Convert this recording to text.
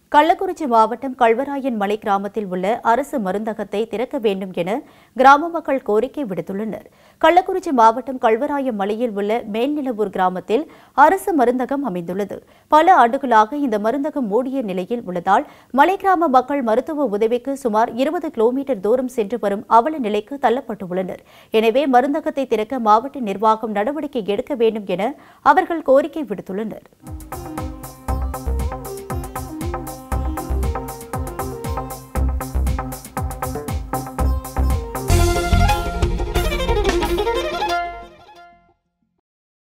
கள்ளக்குறிச்சி மாவட்டம் கல்வராயன் மலை கிராமத்தில் உள்ள அரசு மருந்தகத்தை திறக்க வேண்டும் என கிராம மக்கள் கோரிக்கை விடுத்துள்ளனர். கள்ளக்குறிச்சி மாவட்டம் கல்வராயன் மலையில் உள்ள மேல்நிலவூர் கிராமத்தில் அரசு மருந்தகம் அமைந்துள்ளது. பல ஆண்டுகளாக இந்த மருந்தகம் மூடிய நிலையில் உள்ளதால் மலை கிராம மக்கள் மருத்துவ உதவிக்கு சுமார் 20 கிலோமீட்டர் தூரம் சென்று வரும் அவல நிலைக்கு தள்ளப்பட்டுள்ளனர். எனவே மருந்தகத்தை திறக்க மாவட்ட நிர்வாகம் நடவடிக்கை எடுக்க வேண்டும் என அவர்கள் கோரிக்கை விடுத்துள்ளனர்.